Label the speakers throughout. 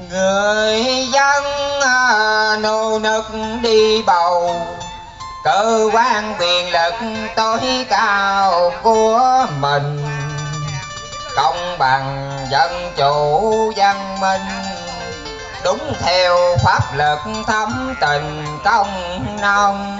Speaker 1: Người dân nô nức đi bầu, cơ quan quyền lực tối cao của mình, công bằng dân chủ văn minh, đúng theo pháp luật thấm tình công nông.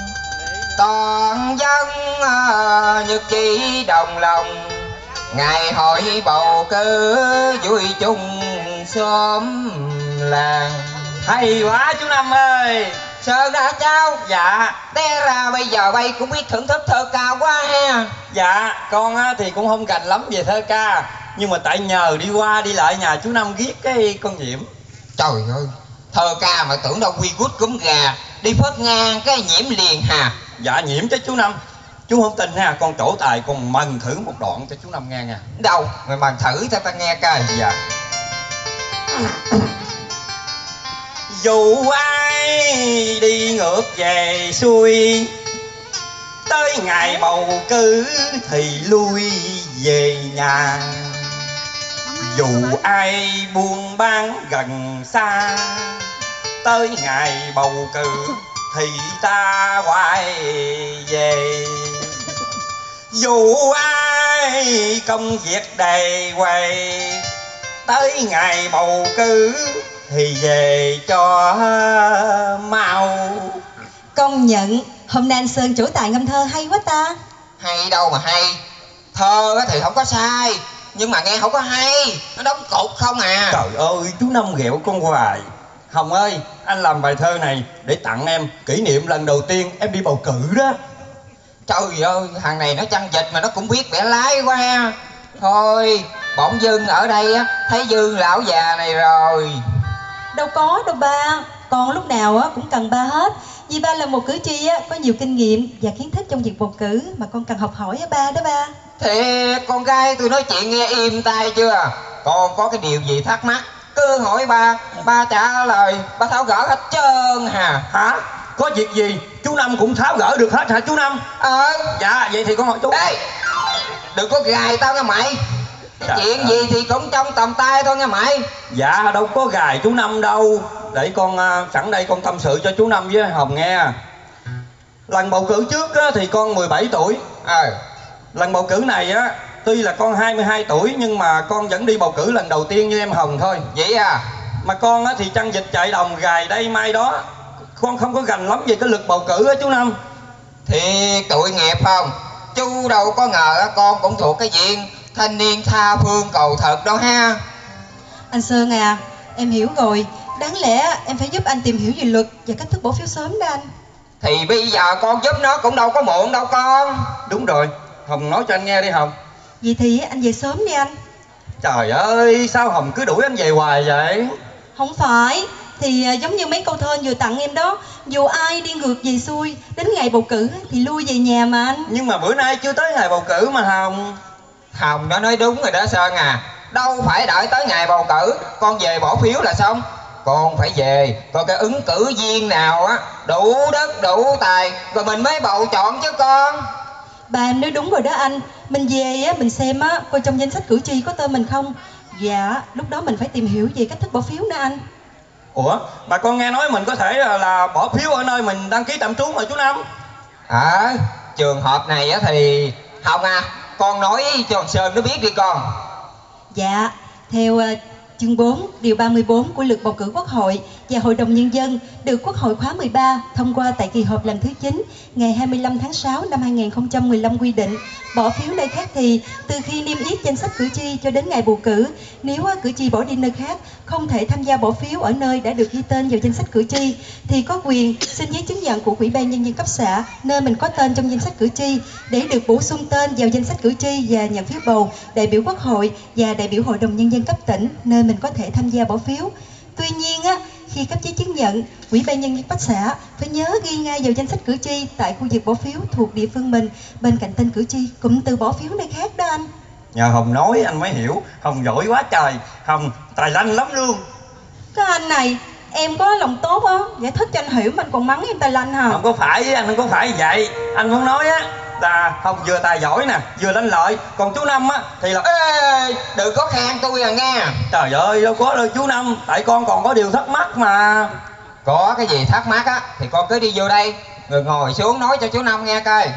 Speaker 1: Toàn dân nhất trí đồng lòng, ngày hội bầu cử vui chung xóm làng.
Speaker 2: Hay quá chú Năm ơi.
Speaker 1: Sơn đã cháu?
Speaker 2: Dạ.
Speaker 1: Té ra bây giờ bay cũng biết thưởng thức thơ ca quá ha.
Speaker 2: Dạ, con thì cũng không rành lắm về thơ ca, nhưng mà tại nhờ đi qua đi lại nhà chú Năm viết cái con Nhiễm.
Speaker 1: Trời ơi, thơ ca mà tưởng đâu quy quýt cúm gà, đi phớt ngang cái Nhiễm liền hà.
Speaker 2: Dạ Nhiễm chứ chú Năm. Chú không tin ha, con trổ tài con mần thử một đoạn cho chú Năm nghe nha.
Speaker 1: Đâu, mày mần thử cho ta nghe coi.
Speaker 2: Dạ. Dù ai đi ngược về xuôi, tới ngày bầu cử thì lui về nhà. Dù ai buôn bán gần xa, tới ngày bầu cử thì ta quay về. Dù ai công việc đầy quầy, tới ngày bầu cử thì về cho mau.
Speaker 3: Công nhận hôm nay anh Sơn trổ tài ngâm thơ hay quá ta.
Speaker 1: Hay đâu mà hay, thơ thì không có sai, nhưng mà nghe không có hay, nó đóng cột không à.
Speaker 2: Trời ơi, chú Năm ghẹo con hoài. Hồng ơi, anh làm bài thơ này để tặng em kỷ niệm lần đầu tiên em đi bầu cử đó.
Speaker 1: Trời ơi, thằng này nó chăn vịt mà nó cũng biết bẻ lái quá. Thôi, bỗng dưng ở đây á, thấy Dương lão già này rồi.
Speaker 3: Đâu có đâu ba, con lúc nào á cũng cần ba hết. Vì ba là một cử tri á, có nhiều kinh nghiệm và kiến thức trong việc bầu cử mà con cần học hỏi á ba đó ba.
Speaker 1: Thì con gái tôi nói chuyện nghe im tai chưa? Con có cái điều gì thắc mắc cứ hỏi ba trả lời, ba tháo gỡ hết trơn hà.
Speaker 2: Hả? Có việc gì chú Năm cũng tháo gỡ được hết hả chú Năm? Dạ, vậy thì con hỏi chú.
Speaker 1: Ê, đừng có gài tao nghe mày. Chuyện gì thì cũng trong tầm tay thôi nghe mày.
Speaker 2: Dạ, đâu có gài chú Năm đâu. Để con sẵn đây con tâm sự cho chú Năm với Hồng nghe. Lần bầu cử trước á, thì con 17 tuổi. Lần bầu cử này á, tuy là con 22 tuổi nhưng mà con vẫn đi bầu cử lần đầu tiên như em Hồng thôi.
Speaker 1: Vậy à?
Speaker 2: Mà con á, thì chăn vịt chạy đồng gài đây mai đó, con không có gành lắm về cái lực bầu cử á chú Năm.
Speaker 1: Thì tội nghiệp không? Chú đâu có ngờ con cũng thuộc cái diện thanh niên tha phương cầu thật đâu ha.
Speaker 3: Anh Sơn à, em hiểu rồi. Đáng lẽ em phải giúp anh tìm hiểu về luật và cách thức bỏ phiếu sớm đó anh.
Speaker 1: Thì bây giờ con giúp nó cũng đâu có muộn đâu con.
Speaker 2: Đúng rồi, Hồng nói cho anh nghe đi Hồng.
Speaker 3: Vậy thì anh về sớm đi anh.
Speaker 2: Trời ơi, sao Hồng cứ đuổi anh về hoài vậy?
Speaker 3: Không phải, thì giống như mấy câu thơ anh vừa tặng em đó. Dù ai đi ngược về xuôi, đến ngày bầu cử thì lui về nhà mà anh.
Speaker 2: Nhưng mà bữa nay chưa tới ngày bầu cử mà Hồng.
Speaker 1: Hồng nó nói đúng rồi đó Sơn à. Đâu phải đợi tới ngày bầu cử con về bỏ phiếu là xong. Con phải về coi cái ứng cử viên nào á đủ đất đủ tài rồi mình mới bầu chọn chứ con.
Speaker 3: Bà em nói đúng rồi đó anh. Mình về á, mình xem á, coi trong danh sách cử tri có tên mình không. Dạ, lúc đó mình phải tìm hiểu về cách thức bỏ phiếu nữa anh.
Speaker 2: Ủa, mà con nghe nói mình có thể là bỏ phiếu ở nơi mình đăng ký tạm trú mà chú Năm.
Speaker 1: Trường hợp này á thì Hồng à, con nói cho Sơn nó biết đi con.
Speaker 3: Dạ, theo chương 4, điều 34 của luật bầu cử Quốc hội và Hội đồng Nhân dân được Quốc hội khóa 13 thông qua tại kỳ họp lần thứ 9 ngày 25 tháng 6 năm 2015 quy định, bỏ phiếu nơi khác thì từ khi niêm yết danh sách cử tri cho đến ngày bầu cử, nếu cử tri bỏ đi nơi khác không thể tham gia bỏ phiếu ở nơi đã được ghi tên vào danh sách cử tri thì có quyền xin giấy chứng nhận của Ủy ban Nhân dân cấp xã nơi mình có tên trong danh sách cử tri để được bổ sung tên vào danh sách cử tri và nhận phiếu bầu đại biểu Quốc hội và đại biểu Hội đồng Nhân dân cấp tỉnh nơi mình có thể tham gia bỏ phiếu. Tuy nhiên á, khi cấp giấy chứng nhận, Ủy ban Nhân dân cấp xã phải nhớ ghi ngay vào danh sách cử tri tại khu vực bỏ phiếu thuộc địa phương mình bên cạnh tên cử tri cụm từ bỏ phiếu nơi khác đó anh.
Speaker 2: Nhờ Hồng nói anh mới hiểu. Hồng giỏi quá trời, Hồng tài lanh lắm luôn.
Speaker 3: Cái anh này, em có lòng tốt á, giải thích cho anh hiểu mình còn mắng em tài lanh hả?
Speaker 2: Không có phải, anh không có phải vậy. Anh muốn nói á không, vừa tài giỏi nè, vừa lanh lợi. Còn chú Năm á thì là...
Speaker 1: Ê, đừng có khen tôi à nghe.
Speaker 2: Trời ơi, đâu có đâu chú Năm, tại con còn có điều thắc mắc mà.
Speaker 1: Có cái gì thắc mắc á thì con cứ đi vô đây rồi ngồi xuống nói cho chú Năm nghe coi.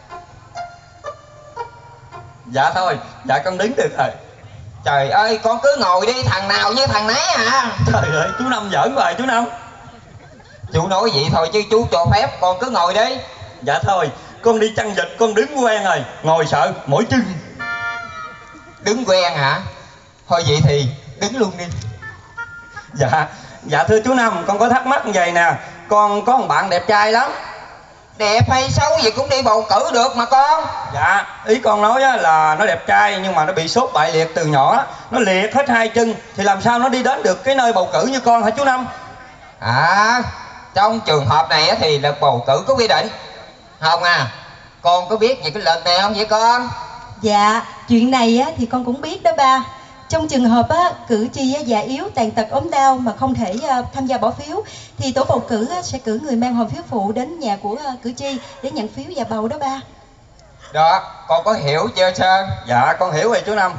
Speaker 2: Dạ thôi, dạ con đứng được rồi.
Speaker 1: Trời ơi, con cứ ngồi đi, thằng nào như thằng nấy à.
Speaker 2: Trời ơi, chú Năm giỡn hoài chú Năm.
Speaker 1: Chú nói vậy thôi chứ chú cho phép con cứ ngồi đi.
Speaker 2: Dạ thôi, con đi chăn vịt con đứng quen rồi, ngồi sợ mỏi chân.
Speaker 1: Đứng quen hả? Thôi vậy thì đứng luôn đi.
Speaker 2: Dạ thưa chú Năm, con có thắc mắc như vậy nè. Con có một bạn đẹp trai lắm.
Speaker 1: Đẹp hay xấu gì cũng đi bầu cử được mà con.
Speaker 2: Dạ, ý con nói á, là nó đẹp trai nhưng mà nó bị sốt bại liệt từ nhỏ. Nó liệt hết hai chân, thì làm sao nó đi đến được cái nơi bầu cử như con hả chú Năm?
Speaker 1: À, trong trường hợp này á thì luật bầu cử có quy định. Không à, con có biết về cái luật này không vậy con?
Speaker 3: Dạ, chuyện này á, thì con cũng biết đó ba. Trong trường hợp á, cử tri á, già yếu, tàn tật, ốm đau mà không thể tham gia bỏ phiếu thì tổ bầu cử á, sẽ cử người mang hòm phiếu phụ đến nhà của cử tri để nhận phiếu và bầu đó ba.
Speaker 1: Đó, con có hiểu chưa Sơn?
Speaker 2: Dạ con hiểu rồi chú Năm.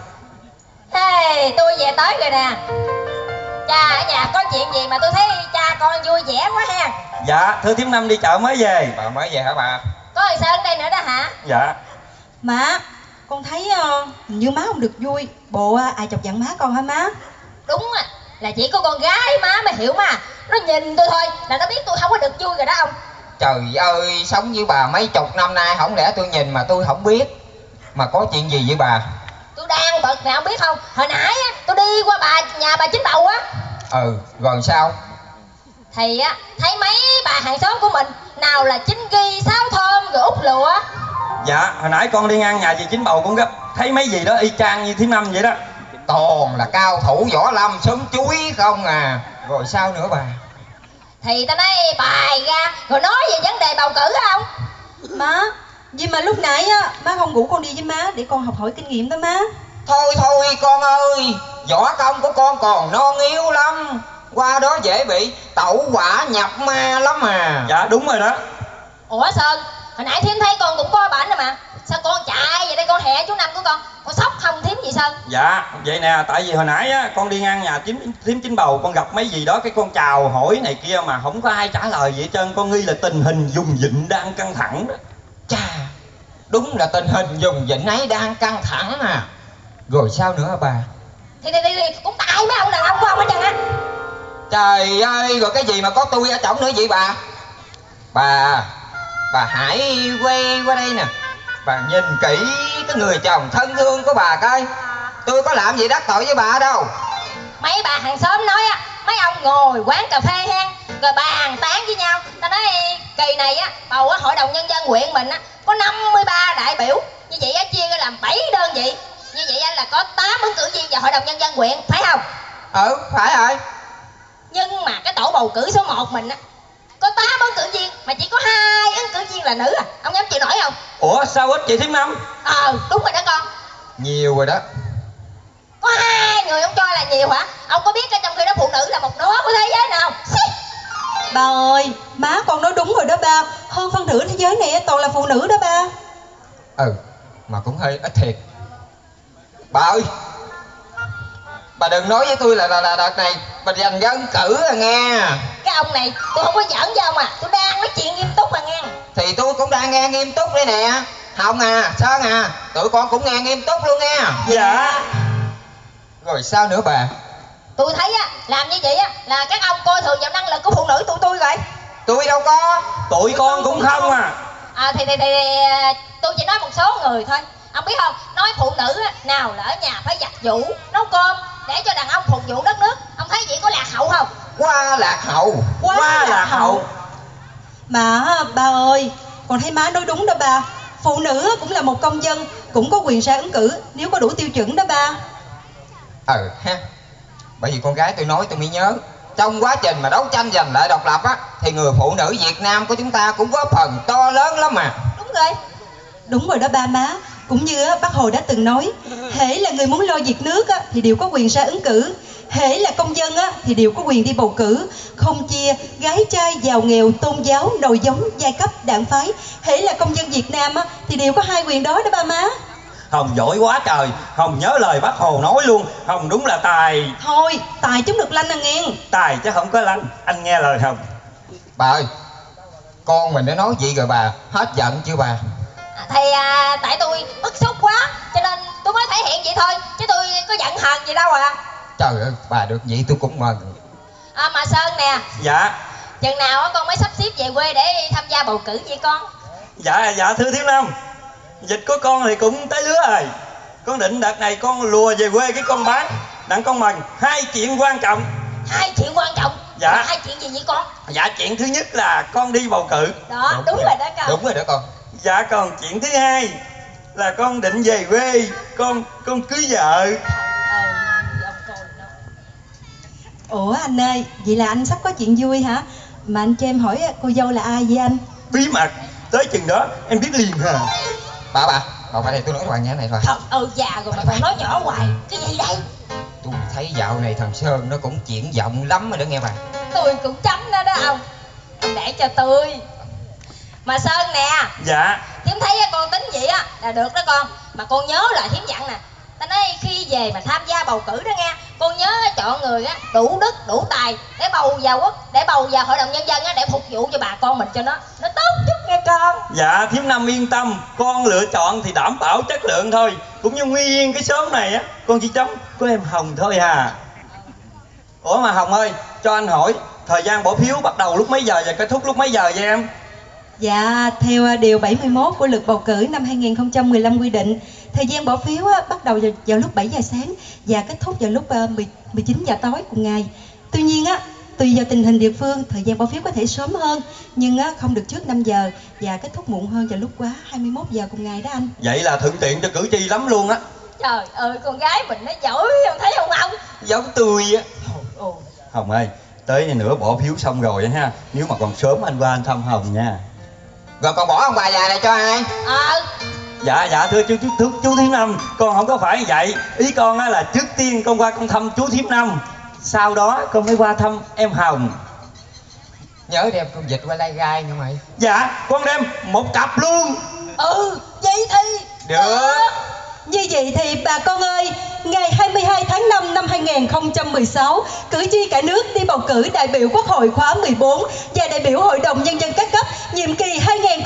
Speaker 4: Hey, tôi về tới rồi nè. Cha ở nhà có chuyện gì mà tôi thấy cha con vui vẻ quá ha.
Speaker 2: Dạ thưa thím Năm đi chợ mới về.
Speaker 1: Bà mới về hả bà?
Speaker 4: Có thằng Sơn đây nữa đó hả?
Speaker 2: Dạ.
Speaker 3: Má, con thấy hình như má không được vui. Bộ ai chọc giận má con hả má?
Speaker 4: Đúng à, là chỉ có con gái má mới hiểu mà. Nó nhìn tôi thôi là nó biết tôi không có được vui rồi đó ông.
Speaker 1: Trời ơi, sống với bà mấy chục năm nay, không lẽ tôi nhìn mà tôi không biết. Mà có chuyện gì với bà?
Speaker 4: Tôi đang bực nè, ông biết không? Hồi nãy á, tôi đi qua nhà bà chính bầu á.
Speaker 1: Rồi sao?
Speaker 4: Thì á, thấy mấy bà hàng xóm của mình, nào là Chính Ghi, Sáo Thơm rồi Út Lụa.
Speaker 2: Dạ, hồi nãy con đi ngang nhà dì chính bầu con gấp thấy mấy gì đó y chang như thím Năm vậy đó.
Speaker 1: Toàn là cao thủ võ lâm sớm chuối không à. Rồi sao nữa bà?
Speaker 4: Thì ta nói bài ra rồi nói về vấn đề bầu cử không?
Speaker 3: Má, nhưng mà lúc nãy á, má không rủ con đi với má để con học hỏi kinh nghiệm đó má.
Speaker 1: Thôi con ơi, võ công của con còn non yếu lắm. Qua đó dễ bị tẩu hỏa nhập ma lắm mà.
Speaker 2: Dạ đúng rồi đó.
Speaker 4: Ủa Sơn, hồi nãy thím thấy con cũng có bệnh rồi mà. Sao con chạy về đây con hè chú Năm của con sốc không thím gì Sơn?
Speaker 2: Dạ vậy nè, tại vì hồi nãy á con đi ngang nhà thím chính bầu, con gặp mấy gì đó cái con chào hỏi này kia mà không có ai trả lời gì hết trơn. Con nghi là tình hình vùng vịnh đang căng thẳng đó.
Speaker 1: Chà, đúng là tình hình vùng vịnh ấy đang căng thẳng à. Rồi sao nữa hả bà?
Speaker 4: Thì cũng tại mấy ông đàn ông của ông hết trơn á.
Speaker 1: Trời ơi, rồi cái gì mà có tôi ở trỏng nữa vậy bà? Bà hãy quay qua đây nè. Bà nhìn kỹ cái người chồng thân thương của bà coi. Tôi có làm gì đắc tội với bà đâu.
Speaker 4: Mấy bà hàng xóm nói á, mấy ông ngồi quán cà phê hen rồi bàn tán với nhau. Ta nói kỳ này á, bầu á, hội đồng nhân dân huyện mình á có 53 đại biểu. Như vậy á, chia ra làm 7 đơn vị. Như vậy á, là có 8 ứng cử viên vào hội đồng nhân dân huyện, phải không?
Speaker 1: Phải rồi.
Speaker 4: Nhưng mà cái tổ bầu cử số 1 mình á có 8 ứng cử viên mà chỉ có 2 ứng cử viên là nữ à. Ông dám chịu nổi không?
Speaker 2: Ủa sao ít vậy thím Năm?
Speaker 4: Đúng rồi đó con.
Speaker 1: Nhiều rồi đó.
Speaker 4: Có 2 người ông cho là nhiều hả? Ông có biết trong khi đó phụ nữ là một nửa của thế giới nào?
Speaker 3: Bà ơi, má con nói đúng rồi đó ba. Hơn phân nửa thế giới này toàn là phụ nữ đó ba.
Speaker 1: Mà cũng hơi ít thiệt. Bà ơi, bà đừng nói với tôi là đợt này bà giành dân cử à nghe.
Speaker 4: Cái ông này tôi không có giỡn với ông à. Tôi đang nói chuyện nghiêm túc mà nghe.
Speaker 1: Thì tôi cũng đang nghe nghiêm túc đây nè. Hồng à, Sơn à, tụi con cũng nghe nghiêm túc luôn nghe.
Speaker 2: Dạ.
Speaker 1: Rồi sao nữa bà?
Speaker 4: Tôi thấy á, làm như vậy á là các ông coi thường vào năng lực của phụ nữ tụi tôi rồi.
Speaker 1: Tôi đâu có.
Speaker 2: Tụi con cũng không à.
Speaker 4: Thì tôi chỉ nói một số người thôi. Ông biết không, nói phụ nữ á, nào là ở nhà phải giặt giũ, nấu cơm để cho đàn ông phục vụ đất nước. Ông thấy vậy có lạc hậu không?
Speaker 1: Quá lạc hậu.
Speaker 2: Quá lạc hậu.
Speaker 3: Mà ba ơi, con thấy má nói đúng đó ba. Phụ nữ cũng là một công dân, cũng có quyền ra ứng cử nếu có đủ tiêu chuẩn đó ba.
Speaker 1: Ha. Bởi vì con gái tôi nói tôi mới nhớ. Trong quá trình mà đấu tranh giành lại độc lập á, thì người phụ nữ Việt Nam của chúng ta cũng góp phần to lớn lắm mà.
Speaker 4: Đúng rồi.
Speaker 3: Đúng rồi đó ba má. Cũng như Bác Hồ đã từng nói, hễ là người muốn lo việc nước thì đều có quyền ra ứng cử. hễ là công dân á, thì đều có quyền đi bầu cử, không chia gái trai, giàu nghèo, tôn giáo, nòi giống, giai cấp, đảng phái. Hễ là công dân Việt Nam á, thì đều có hai quyền đó đó ba má.
Speaker 2: Hồng giỏi quá trời, Hồng nhớ lời bác Hồ nói luôn. Hồng đúng là tài.
Speaker 3: Thôi, tài chúng được lanh à nghe.
Speaker 2: Tài chứ không có lanh, anh nghe lời Hồng.
Speaker 1: Bà ơi, con mình đã nói gì rồi bà, hết giận chưa bà?
Speaker 4: Thì tại tôi bức xúc quá cho nên tôi mới thể hiện vậy thôi, chứ tôi có giận hờn gì đâu à.
Speaker 1: Trời ơi, bà được vậy tôi cũng mừng.
Speaker 4: Mà Sơn nè,
Speaker 2: Dạ.
Speaker 4: chừng nào á con mới sắp xếp về quê để tham gia bầu cử vậy con?
Speaker 2: Dạ thưa Thiếu Năm, dịch của con thì cũng tới lứa rồi. Con định đợt này con lùa về quê cái con bán đặng con mừng hai chuyện quan trọng.
Speaker 4: Hai chuyện quan trọng?
Speaker 2: Dạ.
Speaker 4: Hai chuyện gì vậy con?
Speaker 2: Dạ chuyện thứ nhất là con đi bầu cử.
Speaker 4: Đó, đúng rồi đó con.
Speaker 1: Đúng rồi đó con.
Speaker 2: Dạ còn chuyện thứ hai là con định về quê con cưới vợ.
Speaker 3: Ủa anh ơi, vậy là anh sắp có chuyện vui hả? Mà anh cho em hỏi cô dâu là ai vậy anh?
Speaker 2: Bí mật, tới chừng đó em biết liền hả?
Speaker 1: Bà qua đây tôi nói hoàng nhã này thôi.
Speaker 4: Thật già rồi mà còn nói nhỏ hoài. Cái gì đây?
Speaker 1: Tôi thấy dạo này thằng Sơn nó cũng triển vọng lắm rồi đó nghe bà.
Speaker 4: Tôi cũng chấm đó đó ông để cho tôi. Mà Sơn nè.
Speaker 2: Dạ.
Speaker 4: Thiếm thấy con tính vậy á là được đó con. Mà con nhớ là Thiếm dặn nè, ta nói khi về mà tham gia bầu cử đó nghe, con nhớ chọn người á đủ đức đủ tài để bầu vào hội đồng nhân dân á, để phục vụ cho bà con mình cho nó tốt chút nghe con.
Speaker 2: Dạ Thiếm Năm yên tâm, con lựa chọn thì đảm bảo chất lượng thôi. Cũng như nguyên cái xóm này á, con chỉ chấm có em Hồng thôi à. Ủa mà Hồng ơi, cho anh hỏi thời gian bỏ phiếu bắt đầu lúc mấy giờ và kết thúc lúc mấy giờ vậy em?
Speaker 3: Dạ, theo điều 71 của luật bầu cử năm 2015 quy định, thời gian bỏ phiếu bắt đầu vào lúc 7 giờ sáng và kết thúc vào lúc 19 giờ tối cùng ngày. Tuy nhiên tùy vào tình hình địa phương, thời gian bỏ phiếu có thể sớm hơn, nhưng không được trước 5 giờ và kết thúc muộn hơn vào lúc quá 21 giờ cùng ngày đó anh.
Speaker 2: Vậy là thuận tiện cho cử tri lắm luôn á.
Speaker 4: Trời ơi, con gái mình nó giỏi, không thấy không ông?
Speaker 2: Giống tôi á. Hồng ơi, tới nữa bỏ phiếu xong rồi á ha. Nếu mà còn sớm anh qua anh thăm Hồng nha.
Speaker 1: Rồi con bỏ ông bà già này cho ai?
Speaker 2: Dạ thưa chú Thiếm Năm, con không có phải vậy. Ý con á là trước tiên con qua con thăm chú Thiếm Năm, sau đó con mới qua thăm em Hồng.
Speaker 1: Nhớ đem con vịt qua lai gai nha mày.
Speaker 2: Dạ con đem một cặp luôn.
Speaker 3: Vậy thì
Speaker 1: được.
Speaker 3: Như vậy thì bà con ơi, ngày 22 tháng 5 năm 2016, cử tri cả nước đi bầu cử đại biểu Quốc hội khóa 14 và đại biểu Hội đồng Nhân dân các cấp nhiệm kỳ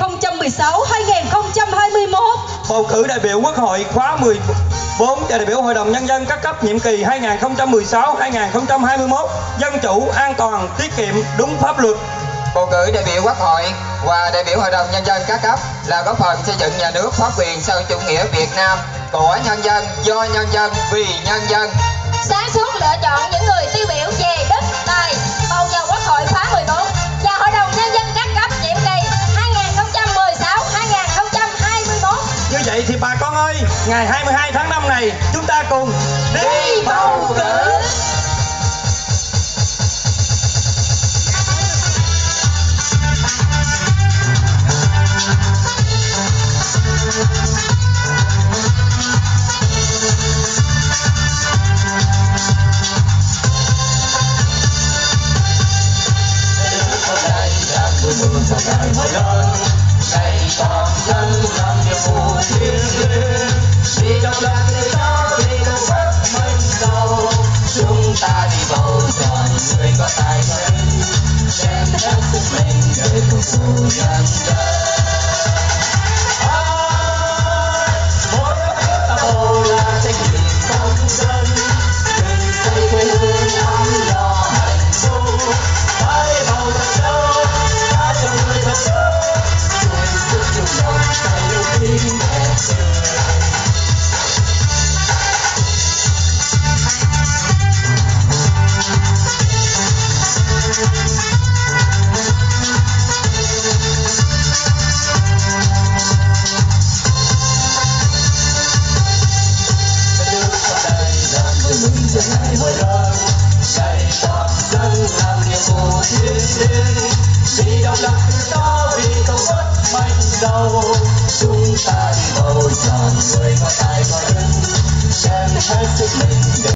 Speaker 3: 2016-2021.
Speaker 2: Bầu cử đại biểu Quốc hội khóa 14 và đại biểu Hội đồng Nhân dân các cấp nhiệm kỳ 2016-2021. Dân chủ, an toàn, tiết kiệm, đúng pháp luật.
Speaker 1: Bầu cử đại biểu Quốc hội và đại biểu Hội đồng Nhân dân các cấp là góp phần xây dựng nhà nước pháp quyền xã hội chủ nghĩa Việt Nam của nhân dân, do nhân dân, vì nhân dân.
Speaker 4: Sáng suốt lựa chọn những người tiêu biểu về đức tài, bầu vào Quốc hội khóa 14 và Hội đồng Nhân dân các cấp nhiệm kỳ 2016-2021.
Speaker 2: Như vậy thì bà con ơi, ngày 22 tháng 5 này chúng ta cùng đi bầu cử.
Speaker 5: Này toàn dân làm nhiệm vụ thiêng liêng, vì độc lập tự do, vì tổ quốc mình giàu. Chúng ta đi bầu chọn người có tài năng, đem hết sức mình để phục vụ nhân dân. Mỗi phiếu ta bầu là trách nhiệm công dân, đừng xây quê hương ấm no hạnh phúc. Hãy bầu thật sâu, ta cho người thật sâu. Hãy hội lớn, dạy toàn dân làm nhiệm vụ thiêng liêng, vì độc lập tự do, vì tổ quốc mạnh giàu. Chúng ta đi bầu chọn người có tài có đức, đem hết sức mình.